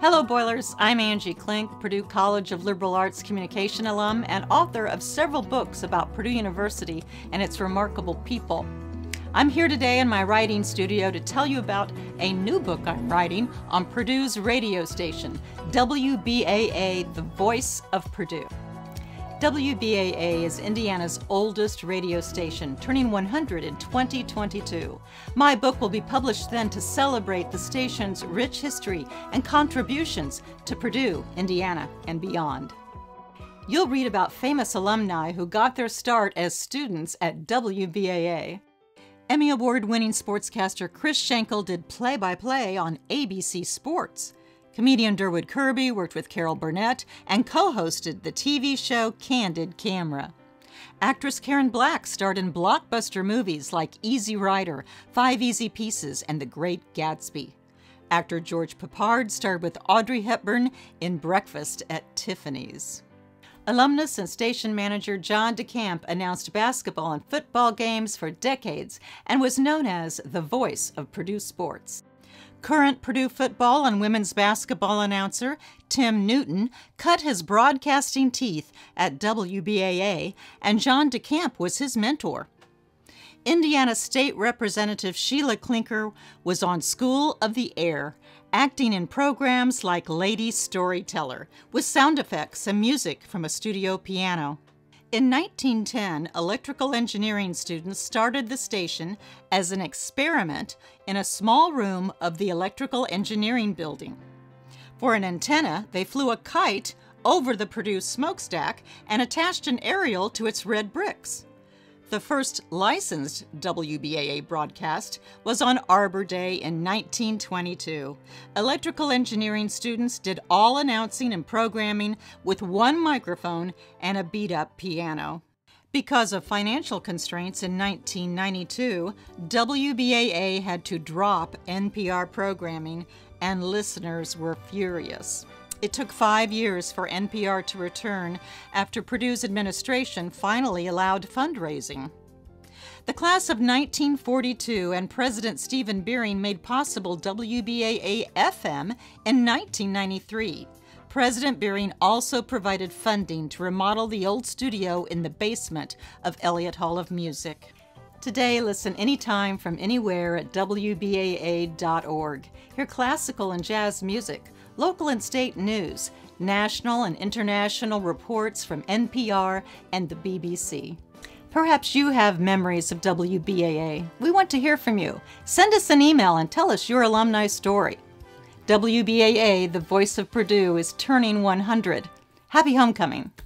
Hello Boilers, I'm Angie Klink, Purdue College of Liberal Arts Communication alum and author of several books about Purdue University and its remarkable people. I'm here today in my writing studio to tell you about a new book I'm writing on Purdue's radio station, WBAA, the voice of Purdue. WBAA is Indiana's oldest radio station, turning 100 in 2022. My book will be published then to celebrate the station's rich history and contributions to Purdue, Indiana, and beyond. You'll read about famous alumni who got their start as students at WBAA. Emmy Award-winning sportscaster Chris Schenkel did play-by-play on ABC Sports. Comedian Durwood Kirby worked with Carol Burnett and co-hosted the TV show Candid Camera. Actress Karen Black starred in blockbuster movies like Easy Rider, Five Easy Pieces, and The Great Gatsby. Actor George Peppard starred with Audrey Hepburn in Breakfast at Tiffany's. Alumnus and station manager John DeCamp announced basketball and football games for decades and was known as the voice of Purdue sports. Current Purdue football and women's basketball announcer Tim Newton cut his broadcasting teeth at WBAA, and John DeCamp was his mentor. Indiana State Representative Sheila Klinker was on School of the Air, acting in programs like Lady Storyteller, with sound effects and music from a studio piano. In 1910, electrical engineering students started the station as an experiment in a small room of the electrical engineering building. For an antenna, they flew a kite over the Purdue smokestack and attached an aerial to its red bricks. The first licensed WBAA broadcast was on Arbor Day in 1922. Electrical engineering students did all announcing and programming with one microphone and a beat-up piano. Because of financial constraints in 1992, WBAA had to drop NPR programming, and listeners were furious. It took 5 years for NPR to return after Purdue's administration finally allowed fundraising. The class of 1942 and President Stephen Beering made possible WBAA-FM in 1993. President Beering also provided funding to remodel the old studio in the basement of Elliott Hall of Music. Today, listen anytime from anywhere at WBAA.org. Hear classical and jazz music, local and state news, national and international reports from NPR and the BBC. Perhaps you have memories of WBAA. We want to hear from you. Send us an email and tell us your alumni story. WBAA, the voice of Purdue, is turning 100. Happy homecoming.